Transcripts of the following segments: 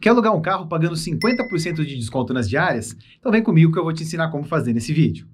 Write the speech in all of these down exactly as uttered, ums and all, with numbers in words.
Quer alugar um carro pagando cinquenta por cento de desconto nas diárias? Então vem comigo que eu vou te ensinar como fazer nesse vídeo.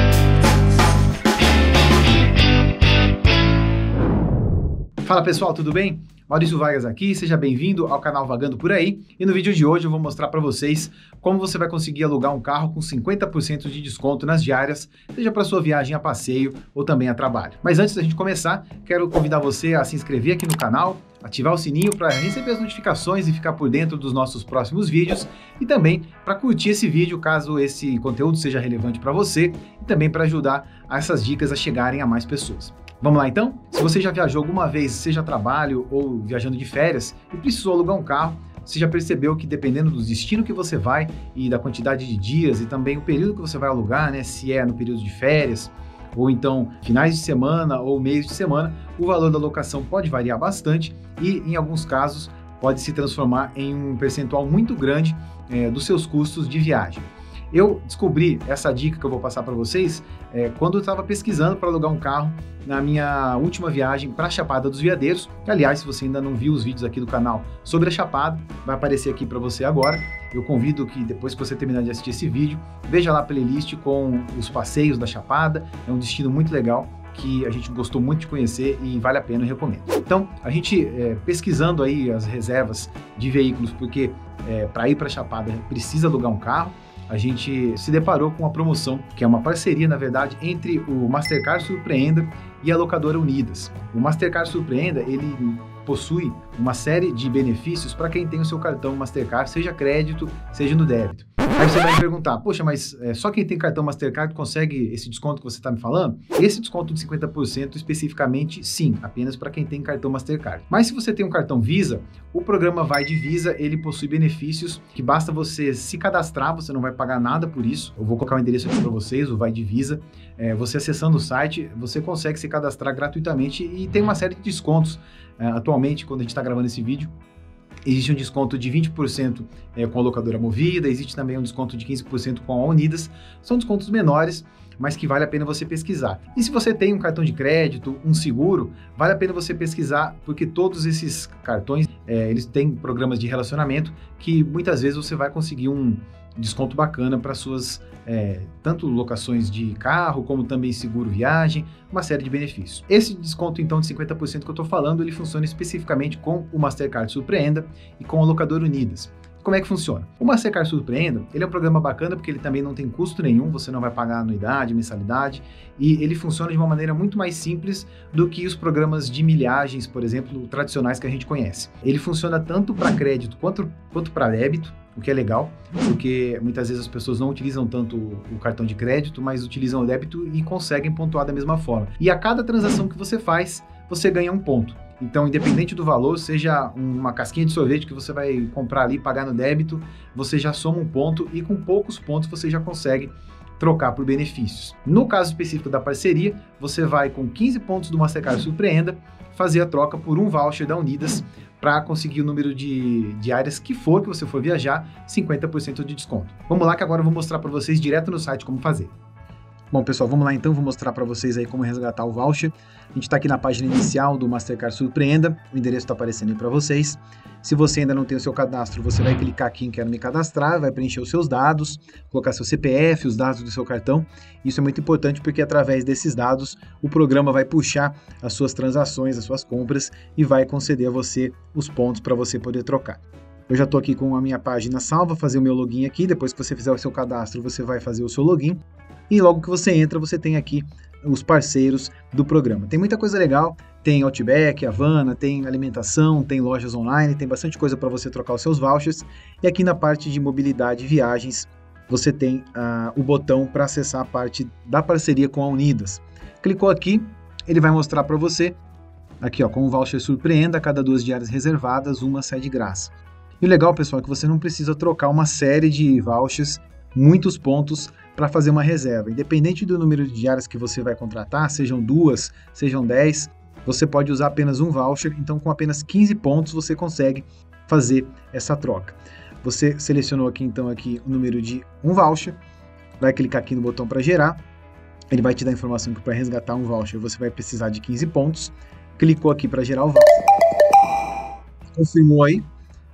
Fala pessoal, tudo bem? Maurício Vargas aqui, seja bem-vindo ao canal Vagando Por Aí. E no vídeo de hoje eu vou mostrar para vocês como você vai conseguir alugar um carro com cinquenta por cento de desconto nas diárias, seja para sua viagem a passeio ou também a trabalho. Mas antes da gente começar, quero convidar você a se inscrever aqui no canal, ativar o sininho para receber as notificações e ficar por dentro dos nossos próximos vídeos e também para curtir esse vídeo caso esse conteúdo seja relevante para você e também para ajudar essas dicas a chegarem a mais pessoas. Vamos lá então? Se você já viajou alguma vez, seja a trabalho ou viajando de férias e precisou alugar um carro, você já percebeu que dependendo do destino que você vai e da quantidade de dias e também o período que você vai alugar, né, se é no período de férias ou então finais de semana ou meios de semana, o valor da locação pode variar bastante e em alguns casos pode se transformar em um percentual muito grande é, dos seus custos de viagem. Eu descobri essa dica que eu vou passar para vocês é, quando eu estava pesquisando para alugar um carro na minha última viagem para a Chapada dos Veadeiros, que aliás, se você ainda não viu os vídeos aqui do canal sobre a Chapada, vai aparecer aqui para você agora. Eu convido que depois que você terminar de assistir esse vídeo, veja lá a playlist com os passeios da Chapada, é um destino muito legal que a gente gostou muito de conhecer e vale a pena, eu recomendo. Então, a gente é, pesquisando aí as reservas de veículos, porque é, para ir para a Chapada precisa alugar um carro, a gente se deparou com uma promoção, que é uma parceria, na verdade, entre o Mastercard Surpreenda e a locadora Unidas. O Mastercard Surpreenda, ele possui uma série de benefícios para quem tem o seu cartão Mastercard, seja crédito, seja no débito. Aí você vai me perguntar, poxa, mas é, só quem tem cartão Mastercard consegue esse desconto que você está me falando? Esse desconto de cinquenta por cento especificamente, sim, apenas para quem tem cartão Mastercard. Mas se você tem um cartão Visa, o programa Vai de Visa, ele possui benefícios que basta você se cadastrar, você não vai pagar nada por isso. Eu vou colocar o endereço aqui para vocês, o Vai de Visa. É, você acessando o site, você consegue se cadastrar gratuitamente e tem uma série de descontos. É, atualmente, quando a gente está gravando esse vídeo, existe um desconto de vinte por cento é, com a locadora Movida, existe também um desconto de quinze por cento com a Unidas. São descontos menores, mas que vale a pena você pesquisar. E se você tem um cartão de crédito, um seguro, vale a pena você pesquisar, porque todos esses cartões, é, eles têm programas de relacionamento que muitas vezes você vai conseguir um desconto bacana para suas, é, tanto locações de carro, como também seguro viagem, uma série de benefícios. Esse desconto, então, de cinquenta por cento que eu estou falando, ele funciona especificamente com o Mastercard Surpreenda e com a locadora Unidas. Como é que funciona? O Mastercard Surpreenda, ele é um programa bacana porque ele também não tem custo nenhum, você não vai pagar anuidade, mensalidade, e ele funciona de uma maneira muito mais simples do que os programas de milhagens, por exemplo, tradicionais que a gente conhece. Ele funciona tanto para crédito quanto, quanto para débito, o que é legal, porque muitas vezes as pessoas não utilizam tanto o cartão de crédito, mas utilizam o débito e conseguem pontuar da mesma forma. E a cada transação que você faz, você ganha um ponto. Então, independente do valor, seja uma casquinha de sorvete que você vai comprar ali e pagar no débito, você já soma um ponto e com poucos pontos você já consegue trocar por benefícios. No caso específico da parceria, você vai com quinze pontos do Mastercard Surpreenda fazer a troca por um voucher da Unidas para conseguir o número de diárias que for que você for viajar, cinquenta por cento de desconto. Vamos lá que agora eu vou mostrar para vocês direto no site como fazer. Bom, pessoal, vamos lá então, vou mostrar para vocês aí como resgatar o voucher. A gente está aqui na página inicial do Mastercard Surpreenda, o endereço está aparecendo aí para vocês. Se você ainda não tem o seu cadastro, você vai clicar aqui em Quero Me Cadastrar, vai preencher os seus dados, colocar seu C P F, os dados do seu cartão. Isso é muito importante porque através desses dados o programa vai puxar as suas transações, as suas compras e vai conceder a você os pontos para você poder trocar. Eu já estou aqui com a minha página salva, fazer o meu login aqui, depois que você fizer o seu cadastro, você vai fazer o seu login. E logo que você entra, você tem aqui os parceiros do programa. Tem muita coisa legal, tem Outback, Havana, tem alimentação, tem lojas online, tem bastante coisa para você trocar os seus vouchers. E aqui na parte de mobilidade e viagens, você tem uh, o botão para acessar a parte da parceria com a Unidas. Clicou aqui, ele vai mostrar para você, aqui ó, com o voucher Surpreenda, a cada duas diárias reservadas, uma sai de graça. E o legal, pessoal, é que você não precisa trocar uma série de vouchers, muitos pontos, para fazer uma reserva. Independente do número de diárias que você vai contratar, sejam duas, sejam dez, você pode usar apenas um voucher, então com apenas quinze pontos você consegue fazer essa troca. Você selecionou aqui então aqui o número de um voucher, vai clicar aqui no botão para gerar, ele vai te dar a informação que para resgatar um voucher você vai precisar de quinze pontos, clicou aqui para gerar o voucher, confirmou aí,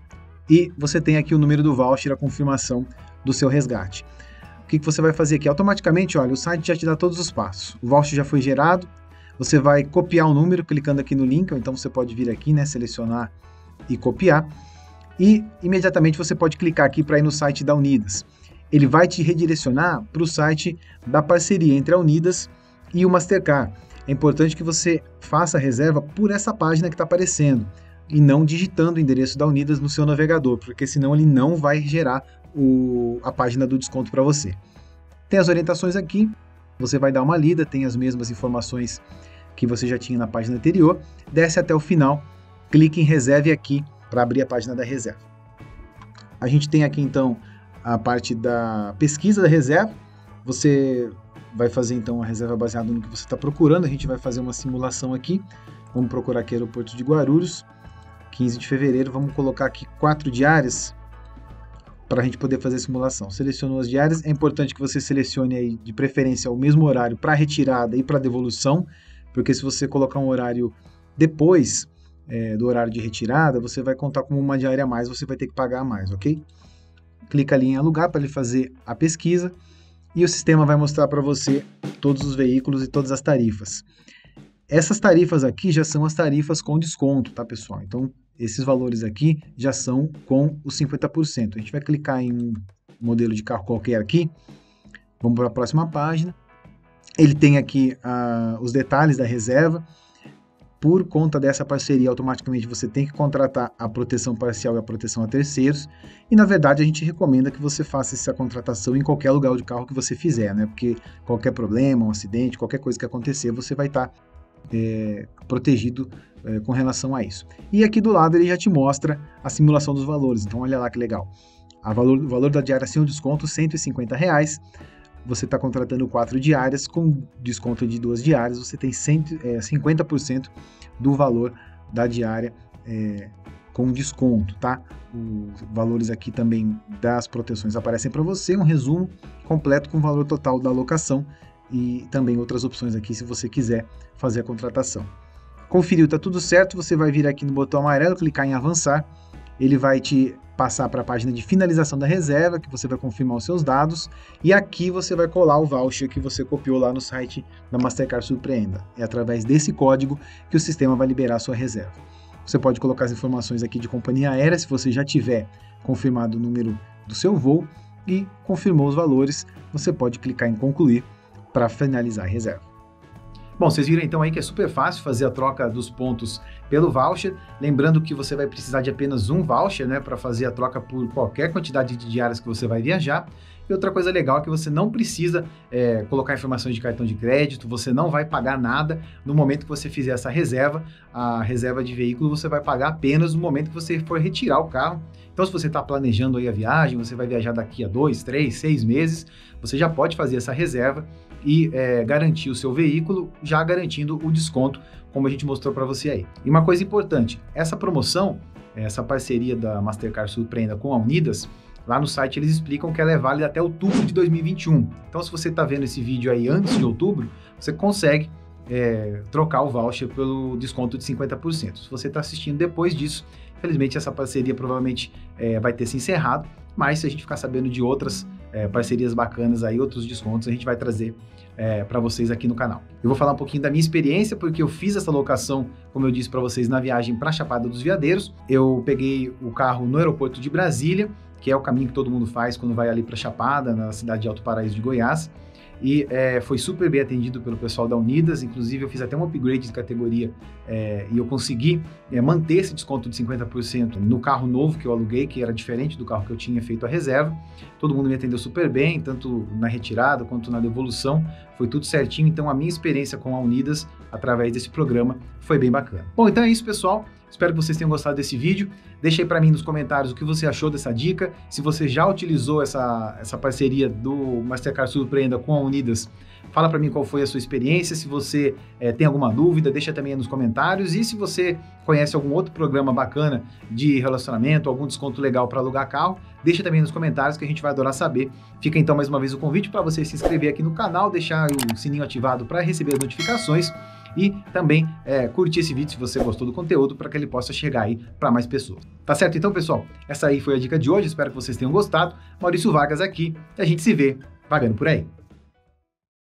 e você tem aqui o número do voucher, a confirmação do seu resgate. O que, que você vai fazer aqui? Automaticamente, olha, o site já te dá todos os passos. O voucher já foi gerado, você vai copiar o número clicando aqui no link, ou então você pode vir aqui, né, selecionar e copiar, e imediatamente você pode clicar aqui para ir no site da Unidas. Ele vai te redirecionar para o site da parceria entre a Unidas e o Mastercard. É importante que você faça a reserva por essa página que está aparecendo e não digitando o endereço da Unidas no seu navegador, porque senão ele não vai gerar o, a página do desconto para você. Tem as orientações aqui, você vai dar uma lida, tem as mesmas informações que você já tinha na página anterior, desce até o final, clique em reserve aqui para abrir a página da reserva. A gente tem aqui então a parte da pesquisa da reserva, você vai fazer então a reserva baseada no que você está procurando, a gente vai fazer uma simulação aqui, vamos procurar aqui aeroporto de Guarulhos, quinze de fevereiro, vamos colocar aqui quatro diárias para a gente poder fazer a simulação. Selecionou as diárias, é importante que você selecione aí de preferência o mesmo horário para retirada e para devolução, porque se você colocar um horário depois é, do horário de retirada, você vai contar como uma diária a mais, você vai ter que pagar a mais, ok? Clica ali em alugar para ele fazer a pesquisa e o sistema vai mostrar para você todos os veículos e todas as tarifas. Essas tarifas aqui já são as tarifas com desconto, tá, pessoal? Então, esses valores aqui já são com os cinquenta por cento. A gente vai clicar em um modelo de carro qualquer aqui. Vamos para a próxima página. Ele tem aqui uh, os detalhes da reserva. Por conta dessa parceria, automaticamente você tem que contratar a proteção parcial e a proteção a terceiros. E, na verdade, a gente recomenda que você faça essa contratação em qualquer lugar de carro que você fizer, né? Porque qualquer problema, um acidente, qualquer coisa que acontecer, você vai estar É, protegido é, com relação a isso. E aqui do lado ele já te mostra a simulação dos valores, então olha lá que legal. A valor, o valor da diária sem o desconto, cento e cinquenta reais, você está contratando quatro diárias, com desconto de duas diárias, você tem cento, é, cinquenta por cento do valor da diária é, com desconto, tá? Os valores aqui também das proteções aparecem para você, um resumo completo com o valor total da locação, e também outras opções aqui se você quiser fazer a contratação. Conferiu, tá tudo certo, você vai vir aqui no botão amarelo, clicar em avançar, ele vai te passar para a página de finalização da reserva, que você vai confirmar os seus dados, e aqui você vai colar o voucher que você copiou lá no site da Mastercard Surpreenda. É através desse código que o sistema vai liberar a sua reserva. Você pode colocar as informações aqui de companhia aérea, se você já tiver confirmado o número do seu voo, e confirmou os valores, você pode clicar em concluir para finalizar a reserva. Bom, vocês viram então aí que é super fácil fazer a troca dos pontos pelo voucher, lembrando que você vai precisar de apenas um voucher, né, para fazer a troca por qualquer quantidade de diárias que você vai viajar. E outra coisa legal é que você não precisa é, colocar informações de cartão de crédito, você não vai pagar nada no momento que você fizer essa reserva. A reserva de veículo você vai pagar apenas no momento que você for retirar o carro. Então, se você está planejando aí a viagem, você vai viajar daqui a dois, três, seis meses, você já pode fazer essa reserva e é, garantir o seu veículo, já garantindo o desconto, como a gente mostrou para você aí. E uma coisa importante, essa promoção, essa parceria da Mastercard Surpreenda com a Unidas, lá no site eles explicam que ela é válida até outubro de dois mil e vinte e um. Então, se você está vendo esse vídeo aí antes de outubro, você consegue é, trocar o voucher pelo desconto de cinquenta por cento. Se você está assistindo depois disso, infelizmente essa parceria provavelmente é, vai ter se encerrado, mas se a gente ficar sabendo de outras é, parcerias bacanas aí, outros descontos, a gente vai trazer é, para vocês aqui no canal. Eu vou falar um pouquinho da minha experiência, porque eu fiz essa locação, como eu disse para vocês, na viagem para Chapada dos Veadeiros. Eu peguei o carro no aeroporto de Brasília, que é o caminho que todo mundo faz quando vai ali para Chapada, na cidade de Alto Paraíso de Goiás, e é, foi super bem atendido pelo pessoal da Unidas. Inclusive eu fiz até um upgrade de categoria é, e eu consegui é, manter esse desconto de cinquenta por cento no carro novo que eu aluguei, que era diferente do carro que eu tinha feito a reserva. Todo mundo me atendeu super bem, tanto na retirada quanto na devolução, foi tudo certinho. Então a minha experiência com a Unidas, através desse programa, foi bem bacana. Bom, então é isso, pessoal. Espero que vocês tenham gostado desse vídeo. Deixa aí para mim nos comentários o que você achou dessa dica. Se você já utilizou essa, essa parceria do Mastercard Surpreenda com a Unidas, fala para mim qual foi a sua experiência. Se você é, tem alguma dúvida, deixa também aí nos comentários. E se você conhece algum outro programa bacana de relacionamento, algum desconto legal para alugar carro, deixa também nos comentários que a gente vai adorar saber. Fica então mais uma vez o convite para você se inscrever aqui no canal, deixar o sininho ativado para receber as notificações. e também é, curtir esse vídeo se você gostou do conteúdo para que ele possa chegar aí para mais pessoas. Tá certo? Então, pessoal, essa aí foi a dica de hoje, espero que vocês tenham gostado. Maurício Vargas aqui e a gente se vê vagando por aí.